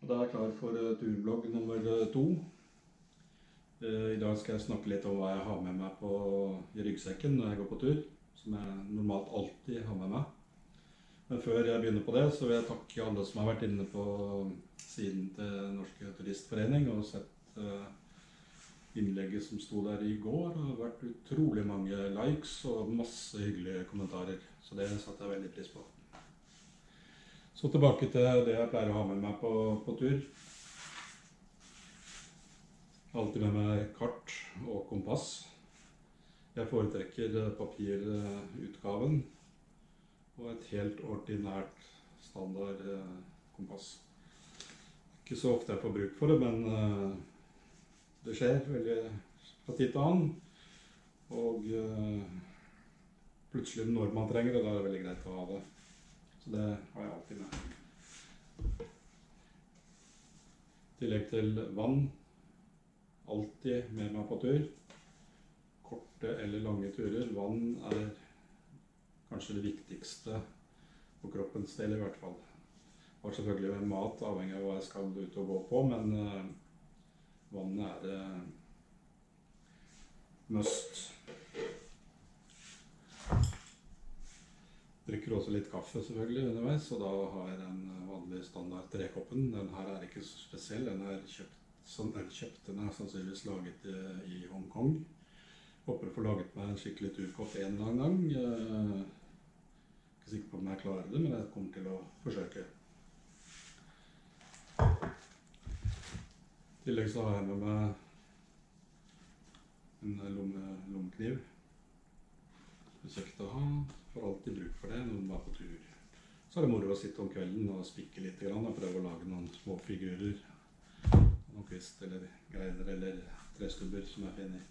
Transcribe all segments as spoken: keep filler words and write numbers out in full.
Og da er jeg klar for turblogg nummer to. I dag skal jeg snakke litt om hva jeg har med meg på, i ryggsekken når jeg går på tur, som jeg normalt alltid har med meg. Men før jeg begynner på det, så vil jeg takke alle som har vært inne på siden til Norske Turistforening og sett uh, innlegget som sto der i går. Det har vært utrolig mange likes og masse hyggelige kommentarer, så det satte jeg veldig pris på. Så tilbake til det jeg pleier å ha med meg på, på tur. Jeg har alltid med meg kart og kompass. Jeg foretrekker papirutgaven og et helt ordinært standard kompass. Ikke så ofte jeg får bruk for det, men det skjer veldig fra tid til annen. Og plutselig når man trenger det, da er det veldig greit å ha det. Så det har jeg alltid med. I tillegg til vann, alltid med meg på tur. Korte eller lange turer. Vann er kanskje det viktigste på kroppens del i hvert fall. Jeg har selvfølgelig med mat, avhengig av hva jeg skal ut og gå på, men uh, vannet er uh, must. Drikker også litt kaffe selvfølgelig underveis, og da har jeg den vanlige standard trekoppen. Den her er ikke så spesiell, den er kjøpt, sånn er kjøpt, den er sannsynligvis laget i, i Hongkong. Håper å få laget meg en skikkelig turkopp en eller annen gang. Jeg er ikke sikker på om jeg klarer det, men jeg kommer til å forsøke. I tillegg så har jeg med meg en lomme, lommekniv. Det er kjekt å ha, får alltid bruk for det når man er på tur. Så er det moro å sitte om kvelden og spikke litt grann, og prøve å lage noen små figurer. Noen kvist eller greiner eller trestubber som jeg finner.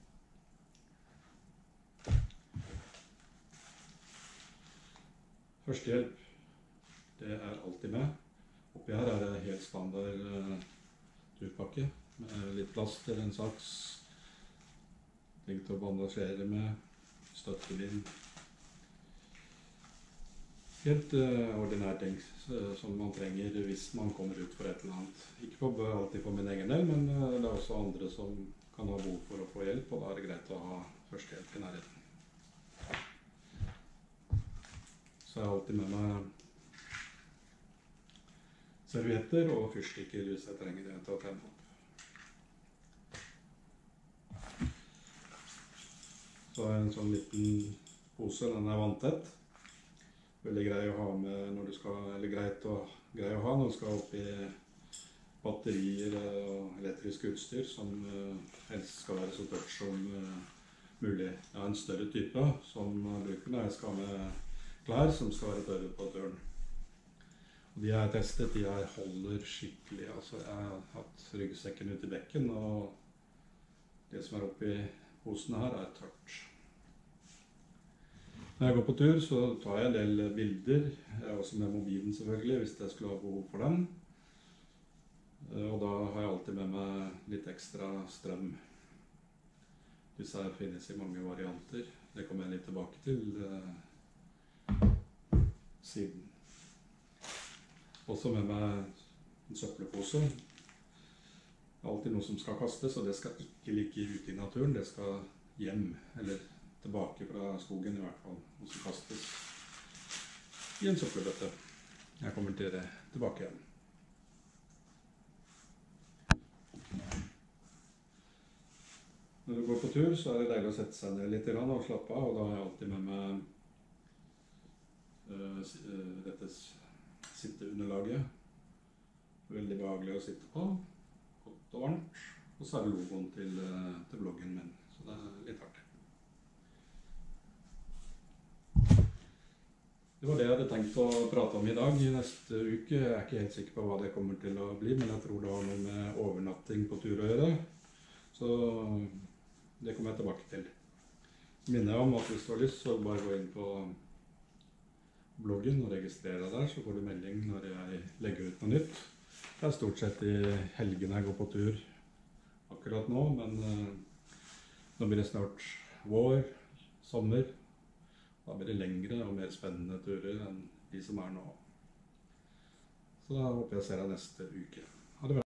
Førstehjelp, det er alltid med. Oppi her er det helt standard uh, turpakke med litt plast eller en saks. Ting til å bandasjere med. Støttebind. Helt uh, ordinære ting uh, som man trenger hvis man kommer ut for et eller annet. Ikke for, alltid for min egen del, men uh, det er også andre som kan ha behov for å få hjelp, og da er det greit å ha førstehjelp i nærheten. Så jeg har alltid med meg servietter og fyrstikker hvis jeg trenger det til å tenne opp. Så er en sånn liten pose, den er vanntett. Veldig grei å ha med når du skal, eller greit å, grei å ha når du skal opp i batterier og elektrisk utstyr, som uh, helst skal være så tørt som uh, mulig. Jeg har en større type som jeg bruker når jeg skal ha med klær som skal være tørre på turen. Og de jeg har testet, de her holder skikkelig. Altså, jeg har hatt ryggsekken ut i bekken, og det som er oppi posen her er tørt. Når jeg går på tur, så tar jeg en del bilder. Jeg er også med mobilen selvfølgelig, hvis jeg skulle ha behov for den. Og da har jeg alltid med meg litt ekstra strøm. Disse her finnes i mange varianter. Det kommer jeg litt tilbake til uh, siden. Også med meg en søppelpose. Det er alltid noe som skal kastes, og det skal ikke ligge ute i naturen. Det skal hjem, eller tilbake fra skogen i hvert fall, og så kastes i en søppelbøtte. Jeg kommer til det tilbake igjen. Når du går på tur, så er det deilig å sette seg ned litt og slappe av, og da har jeg alltid med meg uh, dette sitteunderlaget. Veldig behagelig å sitte på. Godt og varmt, og så er det logoen til, til bloggen min, så det er litt artig. Det var det jeg hadde tenkt å prate om i dag. I neste uke jeg er ikke helt sikker på hva det kommer til å bli, men jeg tror det har noe med overnatting på tur å gjøre, så det kommer jeg tilbake til. Så minner jeg om at hvis du har lyst, så bare gå inn på bloggen og registrere deg der, så får du melding når jeg legger ut noe nytt. Det er stort sett i helgene jeg går på tur akkurat nå, men uh, nå blir det snart vår, sommer. Da blir det lengre og mer spennende turer enn de som er nå. Så da håper jeg å se deg neste uke. Ha det bra.